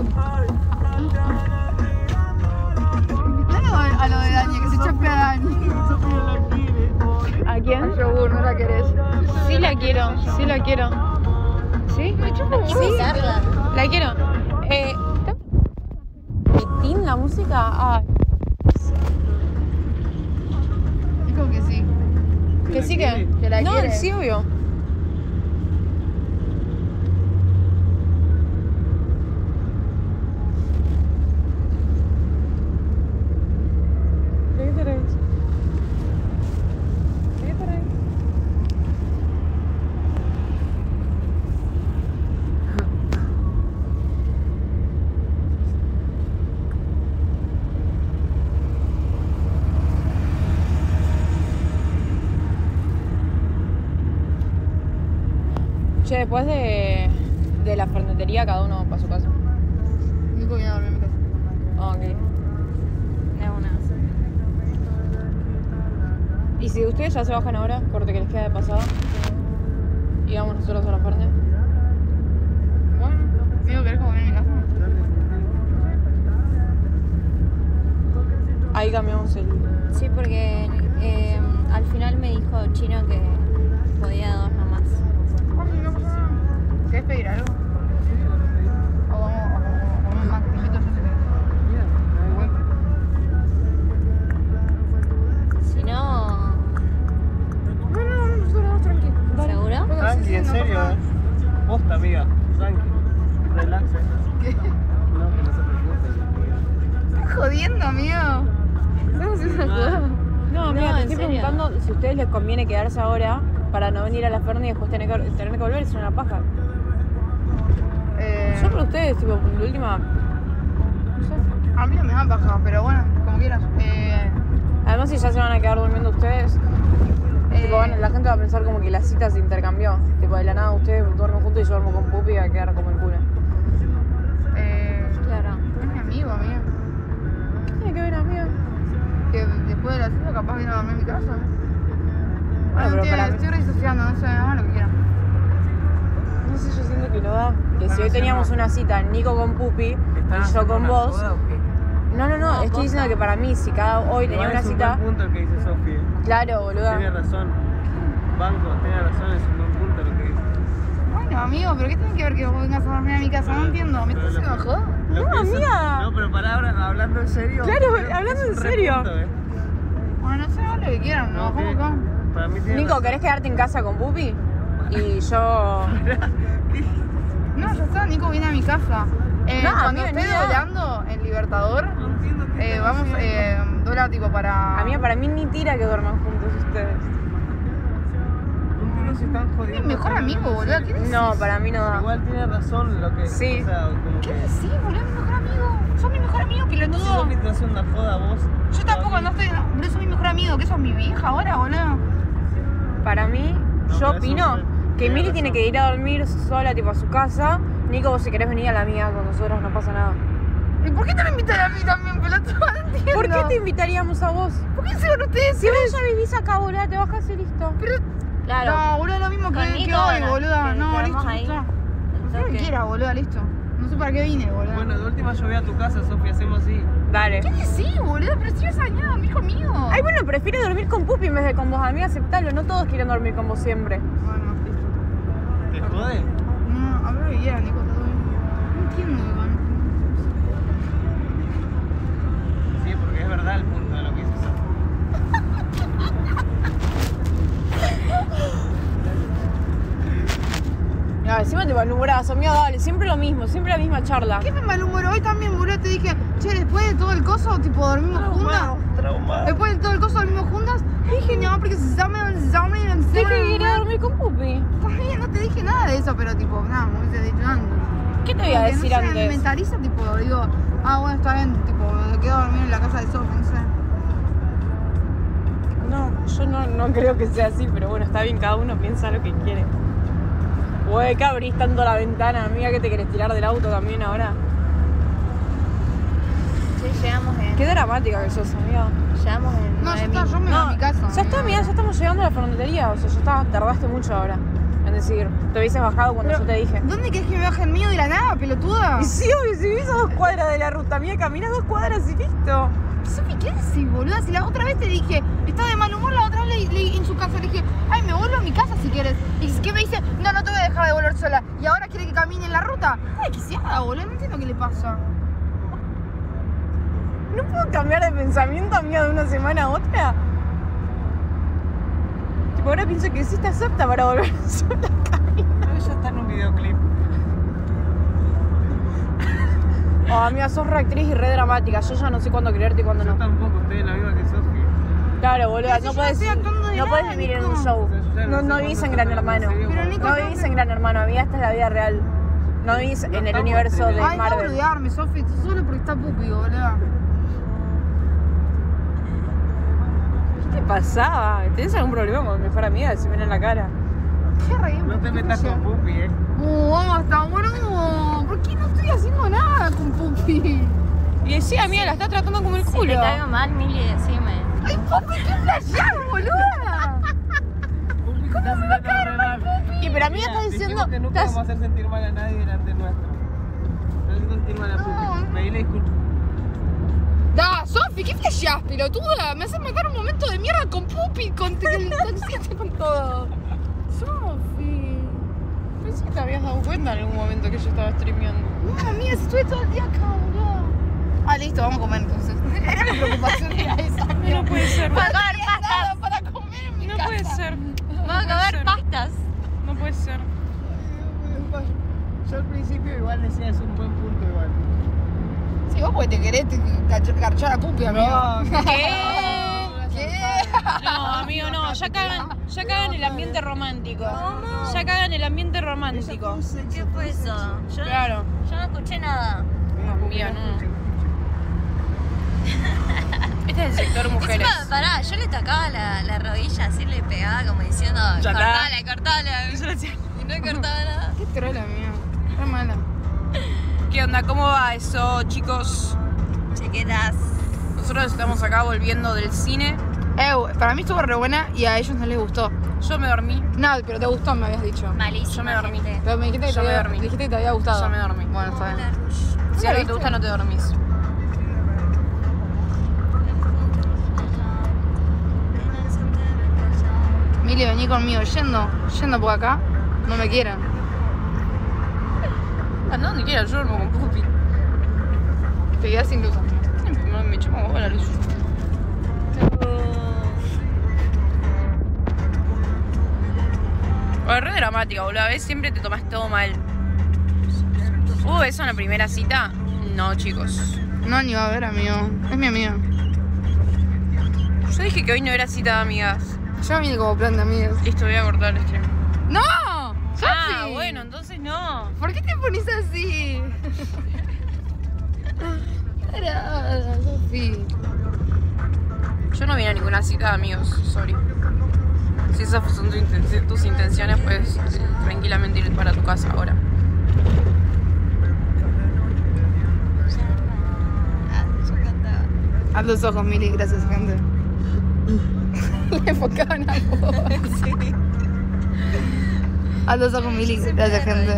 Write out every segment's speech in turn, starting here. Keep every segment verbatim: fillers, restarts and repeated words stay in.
A lo de Dani, que se chape a Dani. ¿A quién? A yogur, no la querés. Sí la quiero, sí la quiero. ¿Sí? Me chupa un huevo. La quiero. Eh, ¿Tin la música? Ay. Dijo que sí. ¿Que sí que? Que la no, quiere. sí, obvio. ¿Qué querés? ¿Qué querés? Che, después de, de la fernetería, cada uno para su casa. Nico viene a dormir en mi casa. Ah, ok. De una. Y si ustedes ya se bajan ahora, corte que les queda de pasada, y vamos nosotros a la ferne. Bueno, digo, ¿querés comer en mi casa? Ahí cambiamos el... Sí, porque eh, al final me dijo Chino que podía dos nomás. ¿Querés pedir algo? O vamos a comer más crujitos, yo sé que. Si no... No, no, no, nosotros vamos tranquilos. ¿Seguro? Tranqui, en serio, eh. Posta, amiga. Tranqui. Relax, eh. ¿Qué? No, que no se preocupe. Estás jodiendo, amigo. Estamos haciendo una joda. No, mira, No, te en estoy serio. preguntando si a ustedes les conviene quedarse ahora para no venir a la ferne y después tener que, tener que volver, es una paja. Eh, Yo por ustedes, tipo, la última... No sé. a mí no me da paja, pero bueno, como quieras. Eh, Además, si ya se van a quedar durmiendo ustedes, eh, tipo, bueno, la gente va a pensar como que la cita se intercambió. Tipo, de la nada ustedes duermen juntos y yo duermo con Pupi y va a quedar como el culo. eh, Claro. es mi amigo, amigo. ¿Qué tiene que ver, amiga? Que después de la cita capaz viene a dormir en mi casa. Bueno, no pero tiene, para mí- estoy redisociando, no sé, hagan lo que quieran. No sé, yo siento que no da. Que si Para hoy teníamos hacerlo. una cita, Nico con Pupi y yo con vos... No, no, no, No, estoy posta. diciendo que para mí, si cada hoy tenía Igual una es un cita... buen punto el que dice Sofi. Claro, boluda. Tiene razón. Banco, tiene razón, es un buen punto lo que dice. Bueno, amigo, pero ¿qué tiene que ver que vos vengas a dormir a mi casa? No entiendo, ¿me estás Pero haciendo lo- joda? lo No, que hizo- amiga. No, pero para ahora, hablando en serio. Claro, creo que hablando es un en re serio. punto, eh. Bueno, no sé, hagan lo que quieran, No, nos bajamos tiene- acá. Para mí tiene Nico, razón. ¿querés quedarte en casa con Pupi? Y yo... No, ya está, Nico viene a mi casa. Eh, No, cuando amiga, esté ni idea. doblando en Libertador, No entiendo qué eh, estás vamos, haciendo. eh, dobla tipo para... Amiga, para mí ni tira que duerman juntos ustedes. No entiendo si están Es jodiendo. mi mejor pero amigo, no sé. boludo, ¿qué decís? No, para mí no da. Igual tiene razón lo que. Sí. O sea, como ¿Qué que. decís, boludo? Es mi mejor amigo. Sos mi mejor amigo, Si pelotudo. Sofi te hace una joda a vos. Yo tampoco, no estoy... Boludo, sos mi mejor amigo. ¿Qué sos, mi vieja ahora, boludo? Para mí, No, yo pero opino eso que tiene Mili razón. tiene que ir a dormir sola, tipo a su casa. Nico, vos si querés venir a la mía con nosotros, no pasa nada. ¿Y por qué te lo invitan a mí también, pelotudo? No entiendo. ¿Por qué te invitaríamos a vos? ¿Por qué se van ustedes? Si vos ya vivís acá, boluda, te bajas y listo. Pero... Claro. No, boludo, lo mismo que, Con que Nico, hoy, no, boluda. que No, quedamos listo, ahí. ya está. El Haz lo que toque. quiera, boluda, listo. No sé para qué vine, boluda. Bueno, de última yo voy a tu casa, Sofi, hacemos así. Dale. ¿Qué decís, boluda? Pero si vas añado, mi hijo mío. Ay, bueno, prefiero dormir con Pupi en vez de con vos, amiga, aceptalo. No todos quieren dormir con vos siempre. Bueno, listo. ¿Te jode? No, hablo que quieran, Nico, todo bien. No entiendo, igual. Sí, porque es verdad el punto de lo que dice Sofi. No, encima te malhumorás, amiga, dale, siempre lo mismo, siempre la misma charla. ¿Qué me malhumoro? Hoy también, boludo, te dije, che, después de todo el coso, tipo, dormimos juntas. Traumado. Después de todo el coso, dormimos juntas. Dije, no, porque se llaman, se llaman, se llaman. Dije que quería dormir con Pupi. También, no te dije nada de eso, pero tipo, nada, me hubiese dicho antes. ¿Qué te voy a Porque, decir no sé, antes? me mentaliza, tipo, digo, ah, bueno, está bien, tipo, me quedo a dormir en la casa de Sofi, no sé. No, yo no, no creo que sea así, pero bueno, está bien, cada uno piensa lo que quiere. Güey, que abrís tanto la ventana, amiga, que te querés tirar del auto también ahora. Sí, llegamos en... Qué dramática que sos, amiga. Llegamos en No, ya nueve está, yo me voy a mi casa. ya está, amiga, ya estamos llegando a la fernetería, o sea, ya está, tardaste mucho ahora. en decir, te hubieses bajado cuando Pero, yo te dije. ¿dónde querés que me baje el mío de la nada, pelotuda? Y sí, obvio, si vivís a dos cuadras de la ruta mía, caminas dos cuadras y listo. Sofi, ¿qué decís, boluda? Si la otra vez te dije, estaba de mal humor, la otra vez le, le- en su casa le dije, ay, me vuelvo a mi casa si quieres. Y ¿qué me dice? No, no te voy a dejar de volver sola. Y ahora quiere que camine en la ruta. Ay, que se haga, boludo, no entiendo qué le pasa. ¿No puedo cambiar de pensamiento amiga de una semana a otra? Tipo, ahora pienso que sí estás apta para volver sola a caminar. Pero ya está en un videoclip. Oh, amiga, sos re actriz y re dramática. Yo ya no sé cuándo creerte y cuándo Yo no. tampoco, estoy en la misma que Sofi. Claro, boludo, Pero si no yo puedes, estoy actuando de no puedes nada, vivir en Nico. un show. O sea, yo ya No, sé no cuándo vivís se en Gran toma en Hermano. serio, Pero cuándo- Nico, No vivís en Gran Hermano, amiga, esta es la vida real. No vivís No en el estamos universo en de el- Ay, no Marvel. boludearme, Sofi, esto solo porque está pupi, boluda. ¿Qué te pasaba? ¿Tenés algún problema con mi mejor amiga? Se me en la cara. Qué reír. No te metas con Pupi, eh. Uh, basta, boludo. ¿Por qué no estoy haciendo nada con pupi? Y decía, amiga, la está tratando como el Si culo. te caigo mal, Mili, decime. Ay, pupi, qué flashear, boluda. Pupi se está sintiendo re mal. Y pero amiga Mira, está diciendo. dijimos que nunca estás- vamos a hacer sentir mal a nadie delante nuestro. No hacer sentir mal a No. Pupi. Pedile disculpas. Da, Sofi, ¿qué flasheás, pelotuda? Me haces matar un momento de mierda con pupi, con el taxista, con todo. Sofi. Pensé que te habías dado cuenta en algún momento que yo estaba streameando. No, amiga, si estuve todo el día acá, boludo. Ah, listo, vamos a comer entonces. Era la preocupación era esa, amiga. No puede ser. Para comer nada para comer en mi No casa. puede ser. Vamos a comer pastas. No puede ser. Yo al principio igual decía es un buen punto igual. Sí, vos porque te querés te gach- garchar a pupi, amigo. ¿Qué? ¿Qué? No, amigo, no. Ya cagan, ya cagan el ambiente romántico. Ya cagan el ambiente romántico. ¿Qué fue eso? Yo, Claro. yo no escuché nada. Amiga, no. Este es el sector mujeres. Encima, pará, yo le tocaba la, la rodilla, así le pegaba como diciendo, Ya está. cortala, cortala. Y no cortaba nada. Qué trola, amiga. Re mala. ¿Qué onda? ¿Cómo va eso, chicos? Chiquetas. Nosotros estamos acá volviendo del cine. Eh, para mí estuvo re buena y a ellos no les gustó. Yo me dormí. No, pero te gustó, me habías dicho. Malísima. Yo me dormí. gente. Pero me dijiste que, Yo te me había, dormí. dijiste que te había gustado. Yo me dormí. Bueno, está Hola, bien. Rush. Si ¿La algo te viste? gusta, no te dormís. Mili, vení conmigo, yendo, yendo por acá. No me quieren. Anda donde quieras, yo duermo con Pupi. Te quedas sin luz. Me, me chupa un huevo la luz. Es re dramática, boludo. A veces siempre te tomas todo mal. ¿Hubo eso en la primera cita? No, chicos. No, ni va a ver, amigo. Es mi amiga. Yo dije que hoy no era cita de amigas. Yo vine como plan de amigas. Listo, voy a cortar el stream. ¡No! ¡Sofi! Ah, bueno, entonces no. ¿Por qué te pones así? Tarada, Sofi. Yo no vine a ninguna cita de amigos, sorry. Si esas son tu inten- tus intenciones, puedes eh, tranquilamente ir para tu casa ahora. Haz los ojos, Mili, gracias, gente. Le enfocaban a vos. Haz los ojos, Mili, gracias, gente.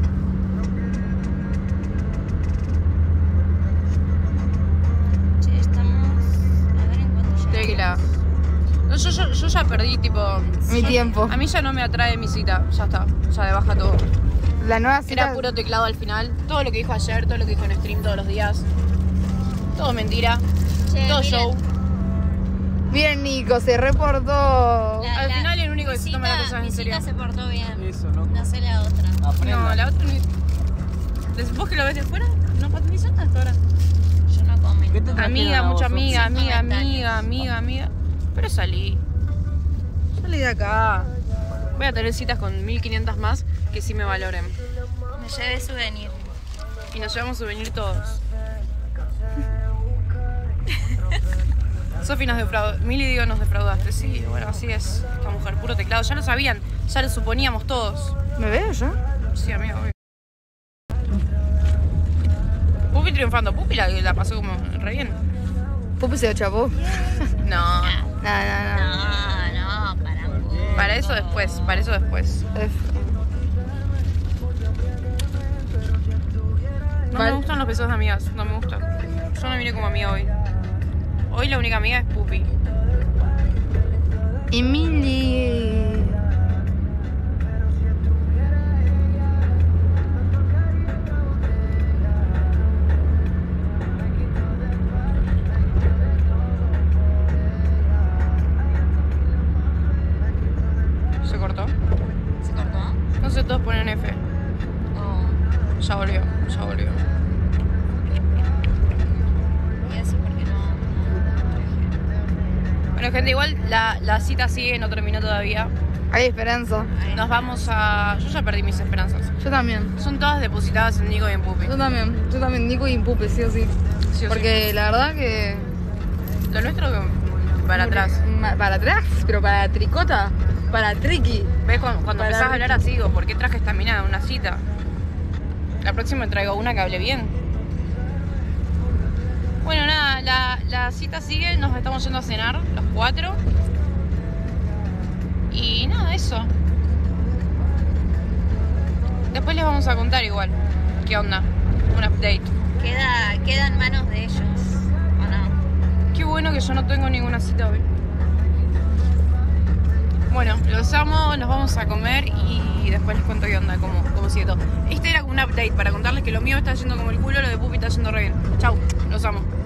Che, estamos. A ver en cuánto ya. Tequila. No, yo, yo, yo ya perdí, tipo. Mi yo- tiempo. A mí ya no me atrae mi cita, ya está. Ya de baja todo. La nueva cita. Era puro teclado al final. Todo lo que dijo ayer, todo lo que dijo en stream todos los días. Todo mentira. Che, todo miren, show. Miren, Nico, se reportó. la- Al la- final el único que se mi toma las cita- cosas en mi serio. cita se portó bien. Eso, ¿no? No sé la otra. Aprenda. No, la otra no. ¿Des- ¿Vos que lo ves de fuera? No pasa ni hasta ahora. Yo no comí. ¿Qué te trajeron Amiga, a vos, mucha Sofi? amiga, Sin amiga, comentarios. amiga, amiga, amiga. Pero salí. Salí de acá. Voy a tener citas con mil quinientas más que sí me valoren. Me llevé souvenir. Y nos llevamos souvenir todos. Sofi nos defraudó. Mili, digo, nos defraudaste. Sí, bueno, así es. Esta mujer, puro teclado. Ya lo sabían, ya lo suponíamos todos. ¿Me veo yo? Sí, amigo, obvio. Pupi triunfando. Pupi la, la pasó como re bien. Pupi se lo chapó. No, No, no, no. No, no, para un poco. para eso después, para eso después. F. No Val- me gustan los besos de amigas, no me gustan. Yo no vine como amiga hoy. Hoy la única amiga es Pupi. Emily. ¿Se cortó? ¿Se cortó? No sé, todos ponen F. Oh. Ya volvió, ya volvió. Y así porque no. Bueno, gente, igual la, la cita sigue, no terminó todavía. Hay esperanza. Nos vamos a... Yo ya perdí mis esperanzas. Yo también. Son todas depositadas en Nico y en Pupi. Yo también. Yo también. Nico y Pupe, sí o sí. Sí o Porque la verdad que. sí. Lo nuestro para atrás. Ma- Para atrás, pero para tricota. Para triqui. ¿Ves? Cuando, cuando Para empezás a Ricky. hablar así, digo, ¿por qué traje esta mina a una cita? La próxima traigo una que hable bien. Bueno, nada, la, la cita sigue, nos estamos yendo a cenar, los cuatro. Y nada, eso. Después les vamos a contar igual. ¿Qué onda? Un update. Queda, queda en manos de ellos. ¿O no? Qué bueno que yo no tengo ninguna cita hoy. Bueno, los amo, nos vamos a comer y después les cuento qué onda, cómo, cómo sigue todo. Este era como un update para contarles que lo mío está yendo como el culo, lo de Pupi está yendo re bien. Chau, los amo.